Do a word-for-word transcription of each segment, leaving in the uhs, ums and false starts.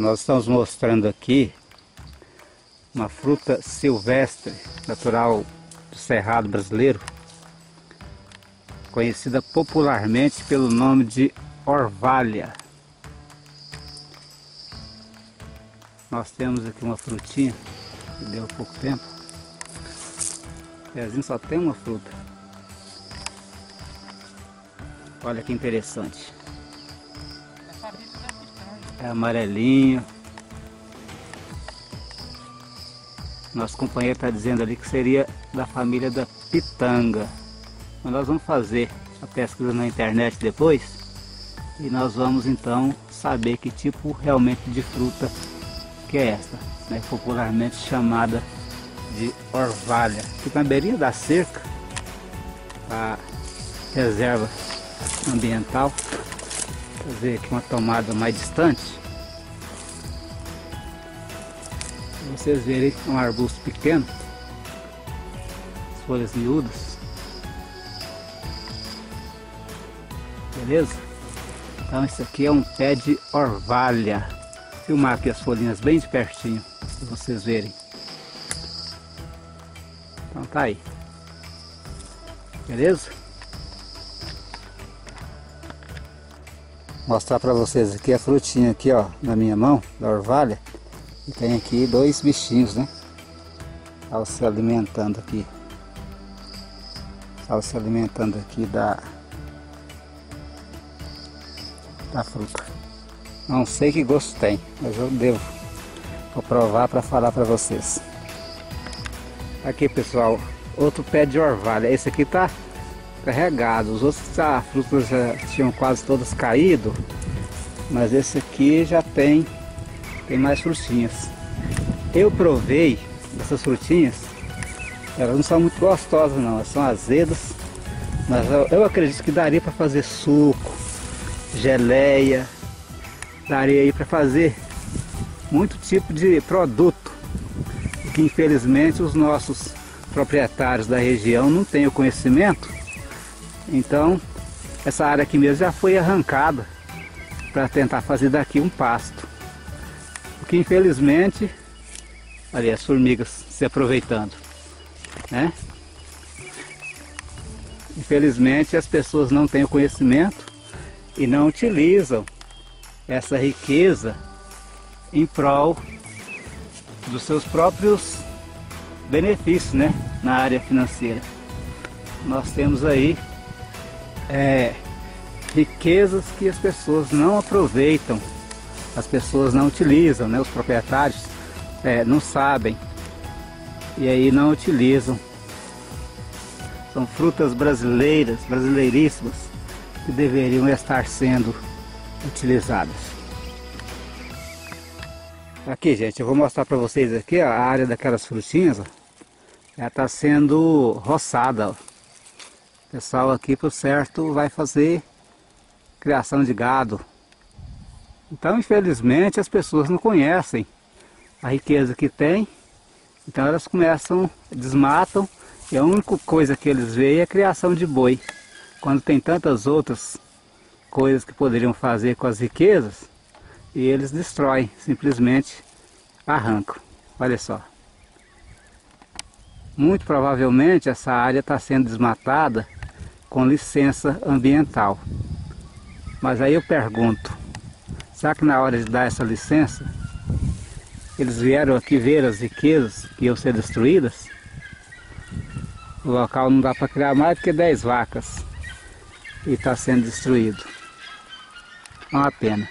Nós estamos mostrando aqui uma fruta silvestre, natural do Cerrado brasileiro, conhecida popularmente pelo nome de orvalha. Nós temos aqui uma frutinha que deu há pouco tempo. O pezinho só tem uma fruta. Olha que interessante. É amarelinho. Nosso companheiro está dizendo ali que seria da família da pitanga. Mas nós vamos fazer a pesquisa na internet depois e nós vamos então saber que tipo realmente de fruta que é essa, né? Popularmente chamada de orvalha. Aqui na beirinha da cerca, a reserva ambiental. Vou ver aqui uma tomada mais distante. Pra vocês verem, um arbusto pequeno, as folhas miúdas. Beleza? Então esse aqui é um pé de orvalha. Vou filmar aqui as folhinhas bem de pertinho para vocês verem. Então tá aí. Beleza? Vou mostrar para vocês aqui a frutinha aqui, ó, na minha mão, da orvalha. E tem aqui dois bichinhos, né? Estavam se alimentando aqui. Estavam se alimentando aqui da, da fruta. Não sei que gosto tem, mas eu devo. Vou provar para falar para vocês. Aqui, pessoal, outro pé de orvalha. Esse aqui tá carregado. Os outros tá, as frutas já tinham quase todas caído, mas esse aqui já tem tem mais frutinhas. Eu provei essas frutinhas, elas não são muito gostosas não, elas são azedas, mas eu, eu acredito que daria para fazer suco, geleia, daria aí para fazer muito tipo de produto que infelizmente os nossos proprietários da região não têm o conhecimento. Então essa área aqui mesmo já foi arrancada para tentar fazer daqui um pasto, porque infelizmente, ali as formigas se aproveitando, né? Infelizmente as pessoas não têm o conhecimento e não utilizam essa riqueza em prol dos seus próprios benefícios, né? Na área financeira. Nós temos aí é, riquezas que as pessoas não aproveitam, as pessoas não utilizam, né? Os proprietários é, não sabem e aí não utilizam. São frutas brasileiras, brasileiríssimas, que deveriam estar sendo utilizadas. Aqui, gente, eu vou mostrar para vocês aqui ó, a área daquelas frutinhas, ó. Ela está sendo roçada, ó. O pessoal aqui por certo vai fazer criação de gado. Então infelizmente as pessoas não conhecem a riqueza que tem, então elas começam, desmatam, e a única coisa que eles veem é a criação de boi, quando tem tantas outras coisas que poderiam fazer com as riquezas, e eles destroem, simplesmente arrancam. Olha só. Muito provavelmente essa área está sendo desmatada com licença ambiental. Mas aí eu pergunto, será que na hora de dar essa licença, eles vieram aqui ver as riquezas que iam ser destruídas? O local não dá para criar mais do que dez vacas e está sendo destruído. É uma pena.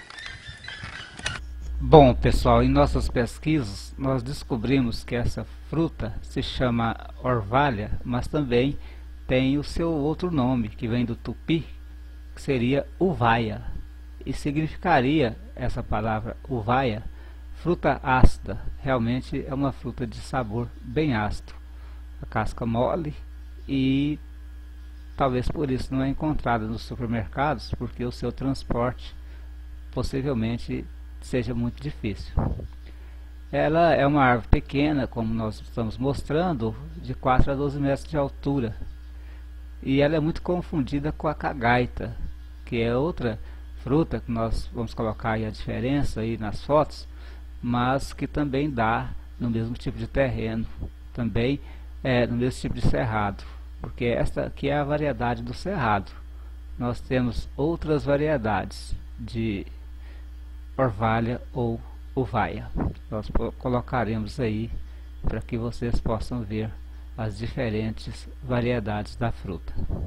Bom, pessoal, em nossas pesquisas nós descobrimos que essa fruta se chama orvalha, mas também tem o seu outro nome, que vem do tupi, que seria uvaia, e significaria essa palavra uvaia, fruta ácida. Realmente é uma fruta de sabor bem ácido, a casca mole, e talvez por isso não é encontrada nos supermercados, porque o seu transporte possivelmente seja muito difícil. Ela é uma árvore pequena, como nós estamos mostrando, de quatro a doze metros de altura, e ela é muito confundida com a cagaita, que é outra fruta que nós vamos colocar aí a diferença aí nas fotos, mas que também dá no mesmo tipo de terreno, também é, no mesmo tipo de cerrado, porque esta aqui é a variedade do cerrado. Nós temos outras variedades de orvalha ou uvaia. Nós colocaremos aí para que vocês possam ver as diferentes variedades da fruta.